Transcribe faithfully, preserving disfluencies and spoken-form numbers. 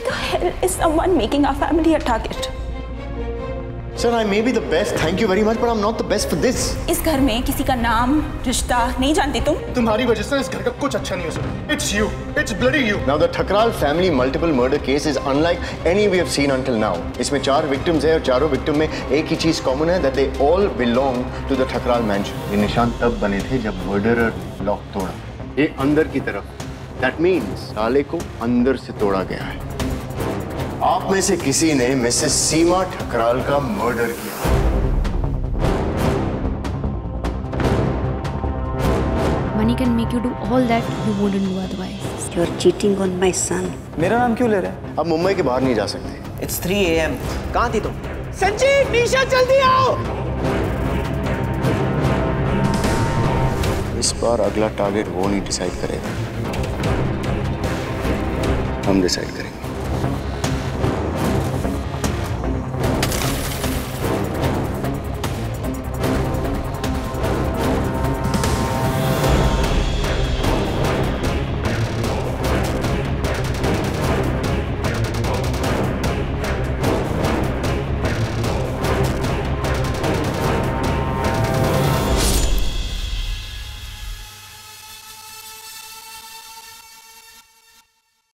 the hell is someone making our family a target? Sir, I may be the best, thank you very much, but I'm not the best for this. इस घर में किसी का नाम, रिश्ता नहीं जानते तुम? तुम्हारी वजह से इस घर का कुछ अच्छा नहीं हो सकता. It's you, it's bloody you. Now the Thakral family multiple murder case is unlike any we have seen until now. इसमें चार victims हैं और चारों victim में एक ही चीज common है that they all belong to the Thakral mansion. ये निशान तब बने थे जब murderer lock तोड़ा. ये अंदर की तरफ. That means ताले को अंदर से तोड़ा गया है. आप में से किसी ने मिसेस सीमा ठकराल का मर्डर किया. Money can make you do all that you wouldn't do otherwise. You're cheating on my son. मेरा नाम क्यों ले रहे हैं? अब मुंबई के बाहर नहीं जा सकते. It's three A M कहाँ थी तुम? संजीव, निशा जल्दी आओ! इस बार अगला टारगेट वो नहीं डिसाइड करेगा, हम डिसाइड करेंगे.